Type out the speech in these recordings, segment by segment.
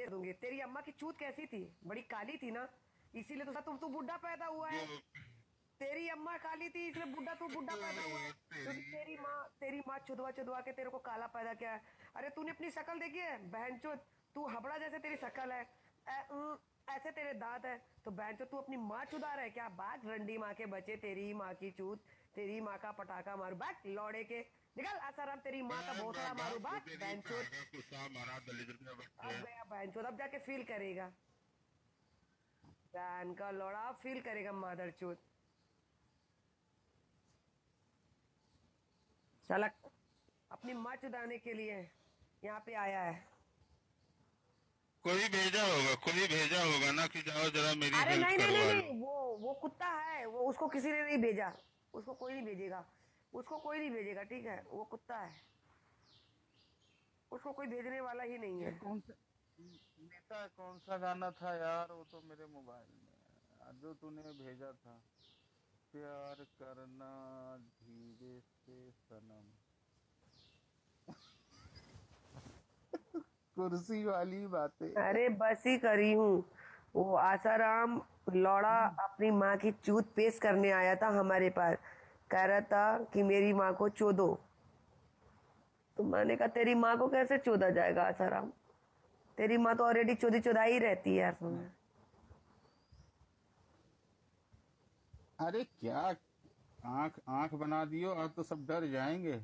दूंगी। तेरी अम्मा की चूत कैसी थी? बड़ी काली थी ना, इसीलिए तो तू बुढ़ा पैदा हुआ है। तेरी अम्मा काली थी इसलिए तू बुढ़ा पैदा हुआ है, क्योंकि तेरी माँ चुदवा चुदवा के तेरे को काला पैदा किया है। अरे तूने अपनी शक्ल देखी है बहनचोद? तू हबड़ा जैसे तेरी शक्ल है, ऐसे तेरे दांत है। तो बहनचोद तू अपनी माँ चुदा रहा है क्या? बात रंडी माँ के बच्चे, तेरी माँ की चूत, तेरी माँ का पटाखा मारू बात लौड़े के। निकल आसाराम, तेरी माँ का भोसड़ा मारू बात बहनचोद। अब गया बहनचोद, अब जाके फील करेगा। बहन का लौड़ा फील करेगा मादरचोद। साला अपनी माँ चुदाने के लिए यहाँ पे आया है। कोई भेजा होगा ना कि जाओ जरा मेरी अरे हेल्प नहीं नहीं नहीं करवा लो। नहीं, वो कुत्ता है, वो उसको किसी ने नहीं भेजा। उसको कोई नहीं भेजेगा। उसको कोई नहीं भेजेगा, ठीक है? वो कुत्ता है, उसको कोई भेजने वाला ही नहीं ये है। कौन सा नेता, कौन सा गाना था यार? वो तो मेरे मोबाइल में है यार, जो तूने भेजा था। प्यार करना धीरे से सनम, कुर्सी वाली बातें। अरे बस ही करी हूँ। वो आसाराम लौड़ा अपनी माँ की चूत पेश करने आया था हमारे पास। कह रहा था कि मेरी माँ को चोदो। तो मैंने कहा तेरी माँ को कैसे चोदा जाएगा आसाराम? तेरी माँ तो ऑलरेडी चोदी चोदाई रहती है यार सुन। अरे क्या, आंख आंख बना दियो, अब तो सब डर जाएंगे।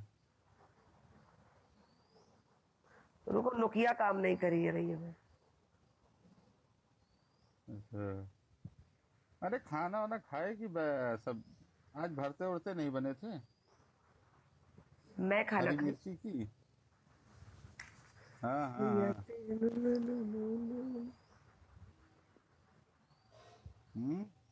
रुको, नोकिया काम नहीं करी है रही है। अच्छा। अरे खाना वाना खाए कि सब आज भरते उड़ते नहीं बने थे? मैं खाना हरी खाई। मिर्ची की। हाँ हाँ हाँ। हम्म।